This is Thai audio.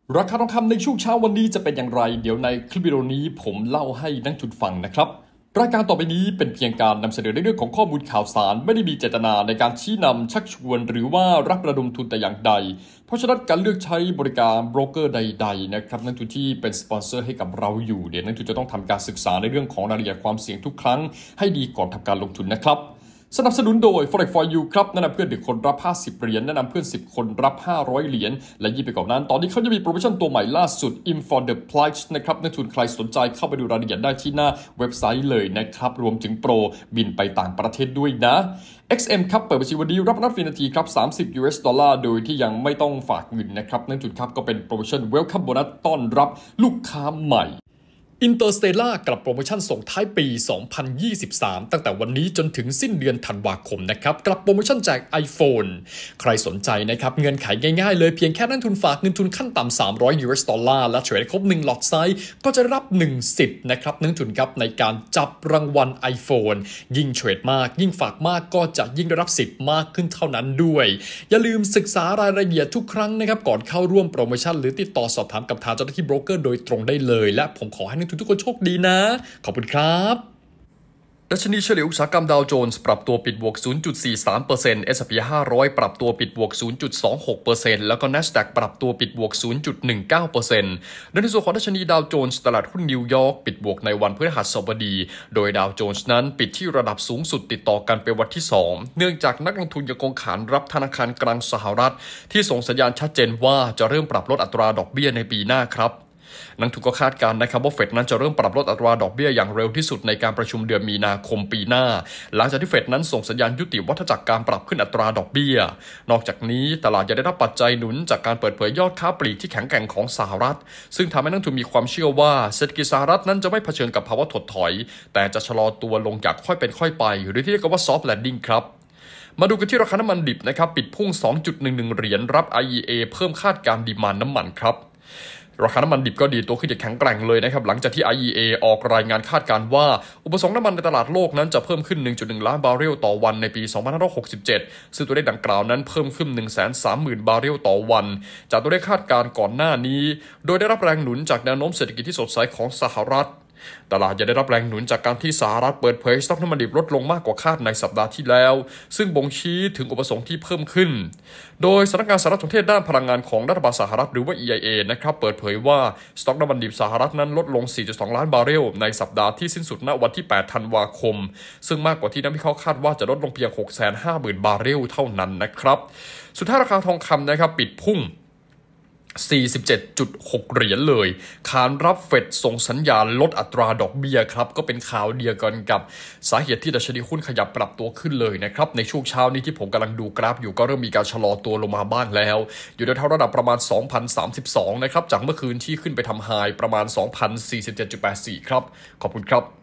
ราคาทองคำในช่วงเช้าวันนี้จะเป็นอย่างไรเดี๋ยวในคลิปวิดีโอนี้ผมเล่าให้นักลงทุนฟังนะครับรายการต่อไปนี้เป็นเพียงการนำเสนอในเรื่องของข้อมูลข่าวสารไม่ได้มีเจตนาในการชี้นำชักชวนหรือว่ารับระดมทุนแต่อย่างใดเพราะฉะนั้นการเลือกใช้บริการโบรกเกอร์ใดๆนะครับนักลงทุนที่เป็นสปอนเซอร์ให้กับเราอยู่เดี๋ยวนักลงทุนจะต้องทำการศึกษาในเรื่องของรายละเอียดความเสี่ยงทุกครั้งให้ดีก่อนทำการลงทุนนะครับสนับสนุนโดย Forex for You ครับแนะนำเพื่อน1คนรับ50เหรียญแนะนำเพื่อน10คนรับ500เหรียญและยิ่งไปกว่านั้นตอนนี้เขาจะมีโปรโมชั่นตัวใหม่ล่าสุด In for the Price นะครับนักทุนใครสนใจเข้าไปดูรายละเอียดได้ที่หน้าเว็บไซต์เลยนะครับรวมถึงโปรบินไปต่างประเทศด้วยนะ XM ครับเปิดบัญชีวันนี้รับนัดฟรีนาทีครับ$30โดยที่ยังไม่ต้องฝากเงินนะครับนักทุนครับก็เป็นโปรโมชั่น Welcome Bonus ต้อนรับลูกค้าใหม่Interstellar กลับโปรโมชั่นส่งท้ายปี 2023 ตั้งแต่วันนี้จนถึงสิ้นเดือนธันวาคมนะครับกลับโปรโมชั่นแจก iPhone ใครสนใจนะครับเงื่อนไขง่ายๆเลยเพียงแค่นักทุนฝากเงินทุนขั้นต่ำ$300และเทรดครบ1 หลอดไซส์ก็จะรับ1สิทธิ์นะครับนักทุนครับในการจับรางวัล iPhone ยิ่งเทรดมากยิ่งฝากมากก็จะยิ่งได้รับสิทธิ์มากขึ้นเท่านั้นด้วยอย่าลืมศึกษารายละเอียดทุกครั้งนะครับก่อนเข้าร่วมโปรโมชั่นหรือติดต่อสอบถามกับทางเจ้าหน้าที่โบรกเกอร์โดยตรงได้เลยและผมขอให้ทุกคนโชคดีนะขอบคุณครับดัชนีเฉลี่ยอุตสาหกรรมดาวโจนส์ปรับตัวปิดบวก 0.43% S&P 500 ปรับตัวปิดบวก 0.26% แล้วก็ NASDAQ ปรับตัวปิดบวก 0.19% ในส่วนของดัชนีดาวโจนส์ตลาดหุ้นนิวยอร์กปิดบวกในวันพฤหัสบดีโดยดาวโจนส์นั้นปิดที่ระดับสูงสุดติดต่อกันเป็นวันที่2เนื่องจากนักลงทุนยังคงขานรับธนาคารกลางสหรัฐที่ส่งสัญญาณชัดเจนว่าจะเริ่มปรับลดอัตราดอกเบี้ยในปีหน้าครับนักทุนก็คาดการณ์นะครับว่าเฟดนั้นจะเริ่มปรับลดอัตราดอกเบี้ยอย่างเร็วที่สุดในการประชุมเดือนมีนาคมปีหน้าหลังจากที่เฟดนั้นส่งสัญญาณยุติวัฏจักรการปรับขึ้นอัตราดอกเบี้ยนอกจากนี้ตลาดจะได้รับปัจจัยหนุนจากการเปิดเผยยอดค้าปลีกที่แข็งแกร่งของสหรัฐซึ่งทำให้นักทุนมีความเชื่อว่าเศรษฐกิจสหรัฐนั้นจะไม่เผชิญกับภาวะถดถอยแต่จะชะลอตัวลงอย่างค่อยเป็นค่อยไปหรือที่เรียกว่า soft landing ครับมาดูกันที่ราคาน้ำมันดิบนะครับปิดพุ่ง 2.11 เหรียญรับ IEA เพิ่มคาดการณ์ดีมานด์น้ำมันครับราคาน้ำมันดิบก็ดีตัวขึ้นอย่างแข็งแกร่งเลยนะครับหลังจากที่ IEA ออกรายงานคาดการณ์ว่าอุปสงค์น้ำมันในตลาดโลกนั้นจะเพิ่มขึ้น 1.1 ล้านบาร์เรลต่อวันในปี 2567 ซึ่งตัวเลขดังกล่าวนั้นเพิ่มขึ้น 130,000 บาร์เรลต่อวันจากตัวเลขคาดการณ์ก่อนหน้านี้โดยได้รับแรงหนุนจากแนวโน้มเศรษฐกิจที่สดใสของสหรัฐตลาดจะได้รับแรงหนุนจากการที่สหรัฐเปิดเผยสต็อกน้ำมันดิบลดลงมากกว่าคาดในสัปดาห์ที่แล้วซึ่งบ่งชี้ถึงอุปสงค์ที่เพิ่มขึ้นโดยสำนักงานสารสนเทศด้านพลังงานของรัฐบาลสหรัฐหรือว่า EIA นะครับเปิดเผยว่าสต็อกน้ำมันดิบสหรัฐนั้นลดลง 4.2 ล้านบาร์เรลในสัปดาห์ที่สิ้นสุดณวันที่ 8 ธันวาคมซึ่งมากกว่าที่นักวิเคราะห์คาดว่าจะลดลงเพียง 650,000 บาร์เรลเท่านั้นนะครับสุดท้ายราคาทองคำนะครับปิดพุ่ง47.6 เหรียญเลยขานรับเฟดส่งสัญญาณลดอัตราดอกเบี้ยครับก็เป็นข่าวเดียวกันกับสาเหตุที่ดัชนีหุ้นขยับปรับตัวขึ้นเลยนะครับในช่วงเช้านี้ที่ผมกำลังดูกราฟอยู่ก็เริ่มมีการชะลอตัวลงมาบ้างแล้วอยู่ในระดับประมาณ 2,032 นะครับจากเมื่อคืนที่ขึ้นไปทำไฮประมาณ 2,047.84 ครับขอบคุณครับ